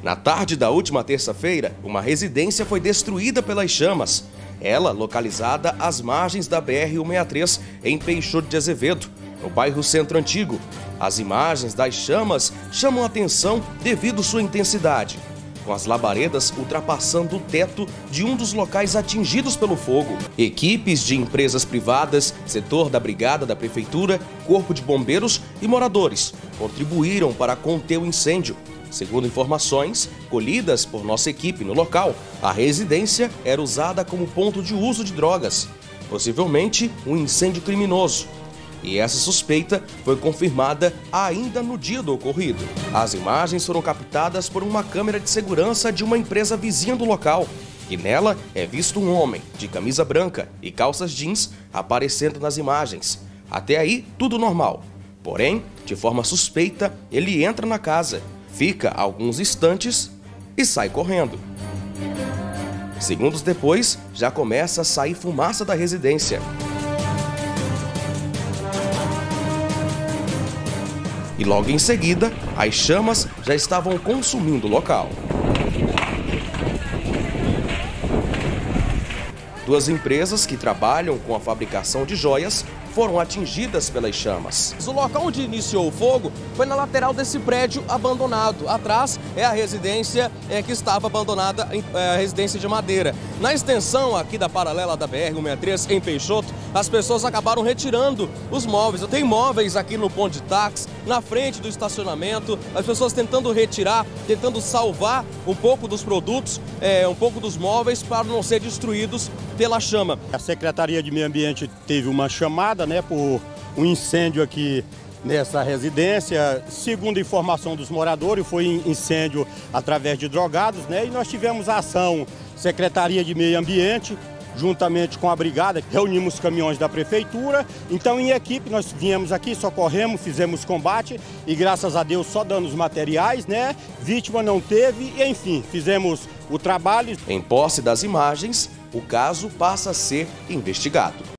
Na tarde da última terça-feira, uma residência foi destruída pelas chamas. Ela localizada às margens da BR-163, em Peixoto de Azevedo, no bairro Centro Antigo. As imagens das chamas chamam a atenção devido sua intensidade, com as labaredas ultrapassando o teto de um dos locais atingidos pelo fogo. Equipes de empresas privadas, setor da brigada da prefeitura, corpo de bombeiros e moradores contribuíram para conter o incêndio. Segundo informações colhidas por nossa equipe no local, a residência era usada como ponto de uso de drogas, possivelmente um incêndio criminoso. E essa suspeita foi confirmada ainda no dia do ocorrido. As imagens foram captadas por uma câmera de segurança de uma empresa vizinha do local. E nela é visto um homem de camisa branca e calças jeans aparecendo nas imagens. Até aí, tudo normal. Porém, de forma suspeita, ele entra na casa, fica alguns instantes e sai correndo. Segundos depois, já começa a sair fumaça da residência. E logo em seguida, as chamas já estavam consumindo o local. Duas empresas que trabalham com a fabricação de joias foram atingidas pelas chamas. O local onde iniciou o fogo foi na lateral desse prédio abandonado. Atrás é a residência que estava abandonada, a residência de madeira. Na extensão aqui da paralela da BR-163 em Peixoto, as pessoas acabaram retirando os móveis. Tem móveis aqui no ponto de táxi, na frente do estacionamento, as pessoas tentando retirar, tentando salvar um pouco dos produtos, um pouco dos móveis para não ser destruídos pela chama. A Secretaria de Meio Ambiente teve uma chamada, por um incêndio aqui nessa residência. Segundo a informação dos moradores, foi incêndio através de drogados, e nós tivemos a ação Secretaria de Meio Ambiente, juntamente com a brigada, reunimos caminhões da prefeitura. Então, em equipe, nós viemos aqui, socorremos, fizemos combate e, graças a Deus, só danos materiais, Vítima não teve e, enfim, fizemos o trabalho. Em posse das imagens, o caso passa a ser investigado.